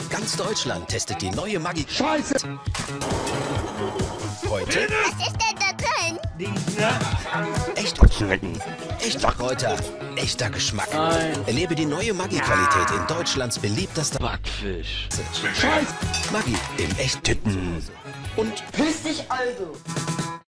Ganz Deutschland testet die neue Maggi. Scheiße! Heute Was ist denn da drin? echte Kräuter, echter Geschmack. Nein. Erlebe die neue Maggi-Qualität in Deutschlands beliebtester Backfisch. Scheiß. Maggi im Echtitten. Und Grüß dich, Aldo.